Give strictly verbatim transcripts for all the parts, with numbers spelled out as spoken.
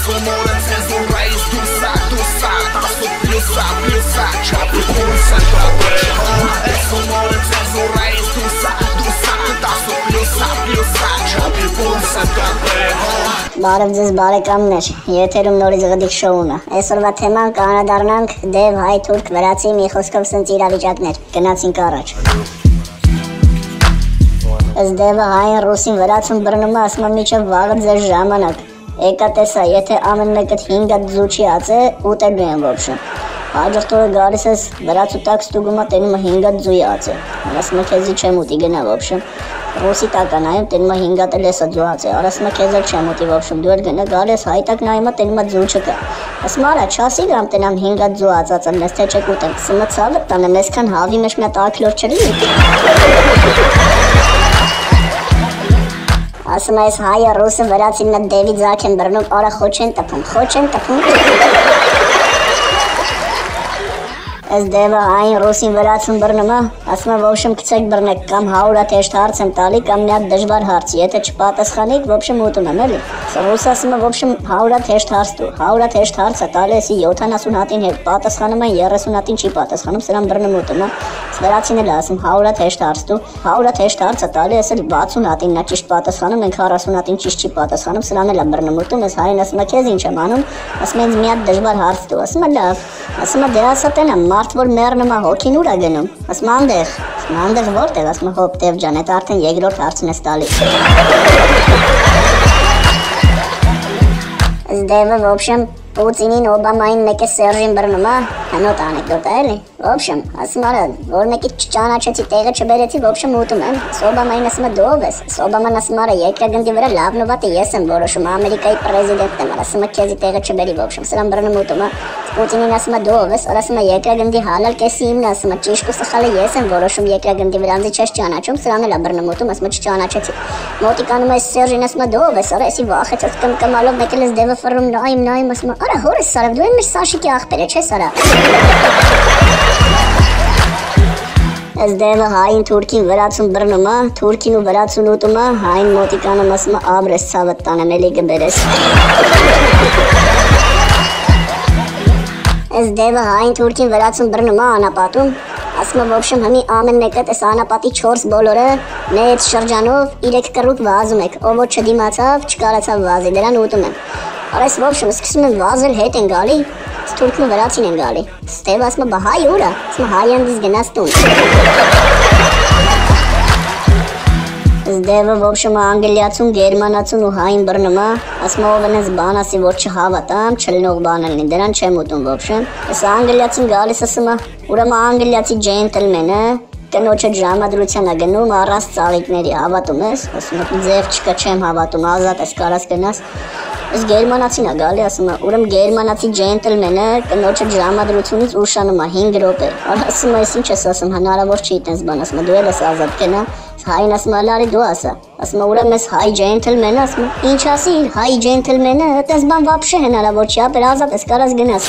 umore cenzura izdusa, dusa Tasu pljusa, pljusa Čapi pulsa dobre Es umore cenzura izdusa, dusa Tasu pljusa, pljusa Čapi pulsa dobre Բարև ձեզ բարեկամներ, եթերում նորից գդիկ շոուն է։ Այսօրվա թեման կանադառնանք դև, հայ, թուրք, վրացի, մի խոսքով սենց իրավիճակներ։ Գնացինք առաջ։ Այս դևը հային, ռուսին, վրացուն բռնում է, ասում է միջև վաղը ձեր ժամանակ։ Եկա տեսա, եթե ամեն մեկդ հինգ ձու չի ածե, ուտելու են ոբշը։ Հաջորդ օրը գալիս ես վրացու տակ ստուգում է, տենում է հինգ ձույի ածե։ Ասում է քեզի չեմ ուտի գնա ոբշը։ Ռուսի տակ է նայում, տենում է հինգ էլ եսա ձու ածե, ասում է քեզ էլ չեմ ուտի ոբշում, դու էլ գնա գալիս հայ տակ նայում է, տենում է ձու չկա։ Ասում արա չասի գամ տենամ հինգ ձու ածածը, մեզ թե չեք ուտեմ, սմը ցավը տանեմ, այսքան հավի մեջ մի հատ աքլոր չլինի։ Ասում է այս հայը ռուսը վրացին մետ դևի ձակ են բռնում, արա խոչ են տպում, խոչ են տպում։ Այս դևը հային, ռուսին, վրացուն բռնում է, ասում է ոբշմ կցեք բռնեք, կամ հարյուր հեշտ հարց եմ տալի, կամ մի հատ դժվար հարց, եթե չպատասխանեք, ոբշմ ուտում եմ, էլի։ Ռուսը ասում է ոբշմ հարյուր հեշտ հարց տու, հարյուր հեշտ հարց է տալի, էսի յոթանասուն հատին հետ պատասխանում են, երեսուն հատին չի պատասխանում, սրան բռնում ուտում է։ Վրացին էլ ասում հարյուր հեշտ հարց տու, հարյուր հեշտ հարց է տալի, էս էլ վաթսուն հատին նա ճիշտ պատասխանում, մենք քառասուն հատին ճիշտ չի պատասխանում, սրան էլ է բռնում ուտում, այս հային ասում է քեզ ինչ եմ անում, ասում է ինձ մի հատ դժվար հարց տու, ասում է լավ, ասում է դե ասա տենա մարդ որ մեռնում է հոգին ուր է գնում, ասում է անդեղ, ասում է անդեղ որտեղ, ասում է հոպ տև ջան, էդ արդեն երկրորդ հարցն ես տալի։ Այս դևը ոբշեմ Պուտինին, Օբամային մեկ է Սերժին բռնում է, հնոտ անեկդոտ է էլի։ Ոբշեմ, ասում արա, որ մեկի չճանաչեցի, տեղը չբերեցի, ոբշեմ ուտում եմ։ Օբամային ասում է դու ով ես։ Օբաման ասում արա, երկրագնդի վրա լավն ու վատը ես եմ որոշում, Ամերիկայի պրեզիդենտն եմ, ասում է քեզի տեղը չբերի ոբշեմ, սրան բռնում ուտում է։ Պուտինին ասում է դու ով ես, ասում է երկրագնդի հալալ կեսի իմն, ասում է ճիշտ ու սխալը ես եմ որոշում երկրագնդի վրա, անձի չես ճանաչում, սրան էլ է բռնում ուտում, ասում է չճանաչեցի։ Մոտիկանում է Սերժին, ասում է դու ով ես, արա էսի վախեցած կմկմալով մեկ էլ էս դևը ֆռում նայում, նայում, ասում է արա հորս սարավ, դու եմ Սաշիկի աղբեր է, չես արա։ Այս դևը հային, թուրքին, վրացուն բռնում է, թուրքին ու վրացուն ուտում է, հային մոտիկանում ասում է աբրես ցավը տանեմ, էլի գբերես։ Այս դևը հային, թուրքին, վրացուն բռնում է անապատում, ասում է ոբշեմ հմի ամեն մեկը տես անապատի չորս բոլորը մեծ շրջանով իրեք կռուկ վազում եք, ով որ չդիմացավ, չկարացավ վազի, դրան ուտում են։ Արես ոբշեմ սկսում են վազել հետ են գալի, թուրքն ու վրացին են գալի։ Ստևը ասում է բա հայ ուր է, ասում է հայանդից գնաց տուն։ Դևը ոբշեմ անգլիացուն, գերմանացուն ու հային բռնում է, ասում է ով են ես բան ասի, որ չհավատամ, չլնող բան լինի, դրան չեմ ուտում ոբշեմ։ Ես անգլիացին գալիս ասում է, ուրեմն անգլիացի ջենտլմենը, կնոջը ժամադրության է գնում առանց ծաղիկների, հավատում ես, ասում է ձև չկա, չեմ հավատում, ազատ ես կարաս գնաս։ Ես գերմանացին է գալի, ասում է, ուրեմն գերմանացի ջենտլմենը կնոջը ժամադրությունից ուշանում է հինգ րոպե։ Ասում է, ես ինչ ես ասում, հնարավոր չի տենց բան, ասում է, դու էլ ես ազատ գնա։ Հային ասում է, լարի դու ասա, ասում է, ուրեմն ես հայ ջենտլմենը, ասում է, ինչ ասի, հայ ջենտլմենը, տես բան վապշե հնարավոր չի, ապեր ազատ ես կարաս գնաս։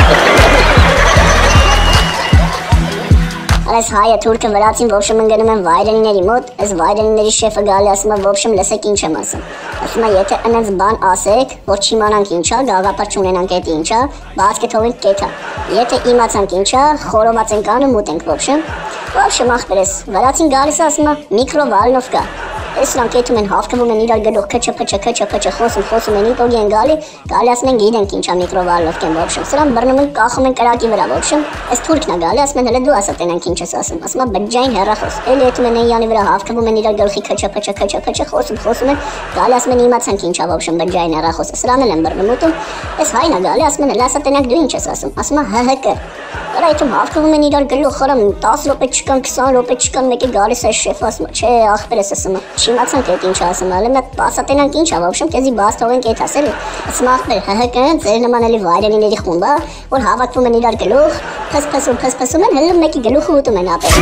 Այս հայը, թուրքը, վրացին ոբշեմ ընկնում են վայրենիների մոտ, այս վայրենիների շեֆը գալի ասում է ոբշեմ լսեք ինչ եմ ասում։ Ասում է եթե ընենց բան ասեք, որ չիմանանք ինչա, գաղափար չունենանք էդ ինչա, բաց կթողենք կեթա։ Եթե իմացանք ինչա, խորոված ենք անում ուտենք ոբշեմ։ Ոբշեմ ախպերես, վրացին գալիս ասում է միկրովալնովկա։ Այս նրանք կեթում են հավքվում են իրար գլուխ քչը քչը քչը քչը խոսում խոսում են իտոգի են գալի, գալի ասում են գիտենք ինչա միկրովալնովկան ոբշեմ։ Սրան բռնում են կախում են կրակի վրա ոբշեմ։ Այս թուրքն է գալի ասում են հələ դու ասա տենանք ինչ ես ասում։ Ասում է բջջային հեռախոս։ Էլի էթում են Յանի վրա հավքվում են իրար գլխի քչը քչը քչը քչը խոսում խոսում են, գալի ասում են իմացանք ինչա ոբշեմ բջջային հեռախոսը։ Սրան էլ են բռնում ուտում։ Այս հայն է գալի ասում են հələ ասա տենանք դու ինչ ես ասում։ Ասում է հհկ։ Արա այդում հավքվում են իրար գլուխ խորամ դես րոպե չկան քսան րոպե չկան մեկը գալիս է շեֆը ասում է չէ ախպերես ասում է չիմացանք էդ ինչ ասում է հələ ասա տենանք ինչա ոբշեմ քեզի բաց թողենք էդ ասել ասում ախպեր հհկ ձեր նման էլի վայրենիների խումբ է որ հավաքվում են իրար գլուխ փսփսում փսփսում են հələ մեկի գլուխը ուտում են ապեր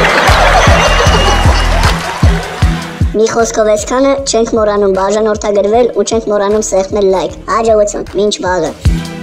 Մի խոսքով այսքանը չենք մոռանում բաժանորդագրվել ու չենք մոռանում սեղմել լայք հաջողություն մինչ վաղը